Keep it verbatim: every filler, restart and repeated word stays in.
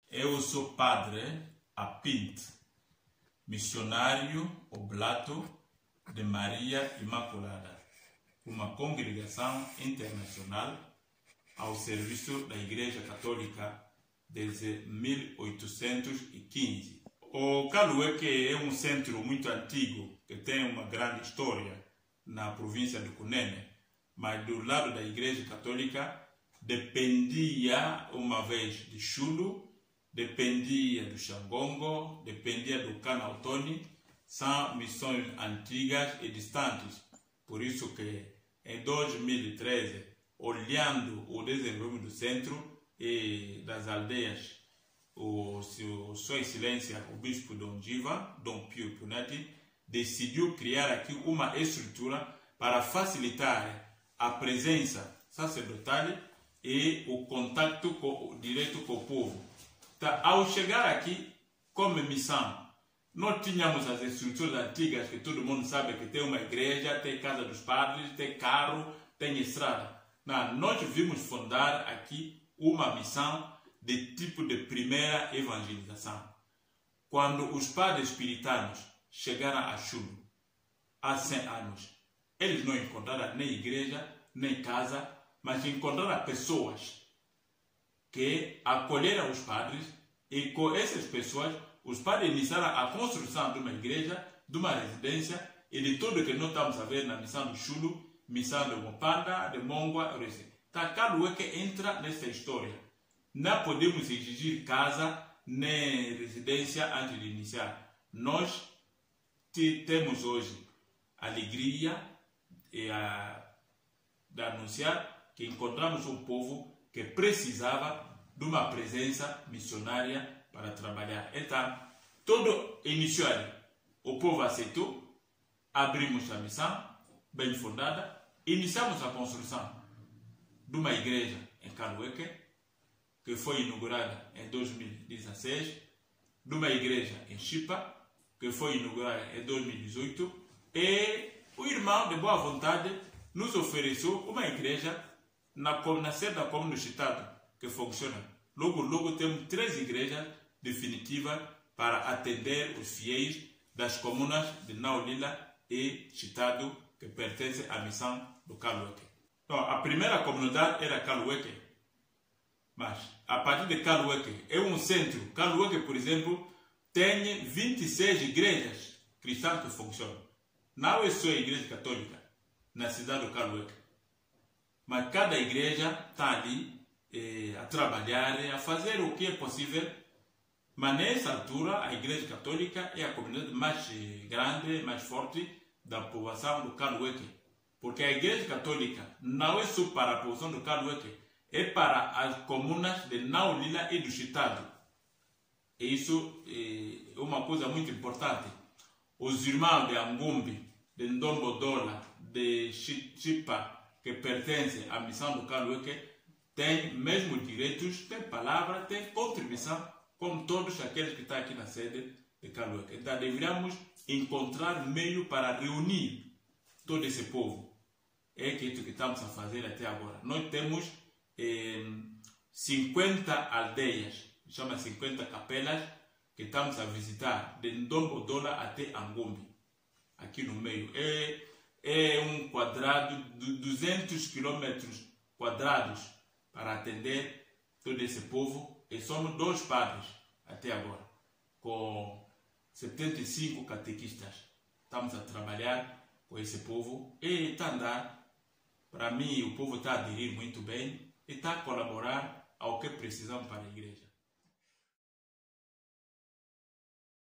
Eu sou padre Apinte, missionário oblato de Maria Imaculada, uma congregação internacional ao serviço da Igreja Católica desde mil oitocentos e quinze. O Calueque é um centro muito antigo que tem uma grande história na província de Cunene, mas do lado da Igreja Católica dependia uma vez de Chulo, dependia do Xangongo, dependia do Canautoni. São missões antigas e distantes. Por isso que em dois mil e treze, olhando o desenvolvimento do centro e das aldeias, o seu Sua Excelência, o Bispo Dom Giva, Dom Pio Punati, decidiu criar aqui uma estrutura para facilitar a presença sacerdotal e o contato com, direto com o povo. Tá, ao chegar aqui, como missão, nós tínhamos as estruturas antigas que todo mundo sabe que tem uma igreja, tem casa dos padres, tem carro, tem estrada. Não, nós vimos fundar aqui uma missão de tipo de primeira evangelização. Quando os padres puritanos chegaram a Chulo, há cem anos, eles não encontraram nem igreja, nem casa, mas encontraram pessoas que acolheram os padres, e com essas pessoas os padres iniciaram a construção de uma igreja, de uma residência e de tudo que nós estamos a ver na missão do Chulo, missão de Mopanda, de Mongua, tá, Calueque entra nessa história. Não podemos exigir casa nem residência antes de iniciar. Nós temos hoje a alegria e a, de anunciar que encontramos um povo que precisava de uma presença missionária para trabalhar. Então, todo iniciou ali. O povo aceitou, abrimos a missão, bem fundada, iniciamos a construção de uma igreja em Calueque, que foi inaugurada em dois mil e dezesseis, de uma igreja em Chipa, que foi inaugurada em dois mil e dezoito, e o irmão de boa vontade nos ofereceu uma igreja na, na sede da Comuna do Estado, que funciona. Logo, logo temos três igrejas definitivas para atender os fiéis das comunas de Naulila e Chitado, que pertencem à missão do Calueque. Então, a primeira comunidade era Calueque, mas a partir de Calueque é um centro. Calueque, por exemplo, tem vinte e seis igrejas cristãs que funcionam. Não é só a igreja católica na cidade do Calueque, mas cada igreja está ali eh, a trabalhar, a fazer o que é possível. Mas nessa altura a igreja católica é a comunidade mais grande, mais forte da população do Calueque, porque a igreja católica não é só para a população do Calueque, é para as comunas de Naulila e do Chitado. E isso é uma coisa muito importante. Os irmãos de Angumbi, de Ndombodola, de Chipa, que pertencem à missão do Calueque, têm mesmos direitos, têm palavra, têm contribuição, como todos aqueles que estão aqui na sede de Calueque. Então deveríamos encontrar meio para reunir todo esse povo. É que isso que estamos a fazer até agora. Nós temos eh, cinquenta aldeias, chama cinquenta capelas, que estamos a visitar, de Ndombodola até Angumbi, aqui no meio. É, é um quadrado de duzentos quilômetros quadrados para atender todo esse povo. E somos dois padres até agora, com setenta e cinco catequistas. Estamos a trabalhar com esse povo e está a andar. Para mim, o povo está a aderir muito bem e está a colaborar ao que precisamos para a igreja.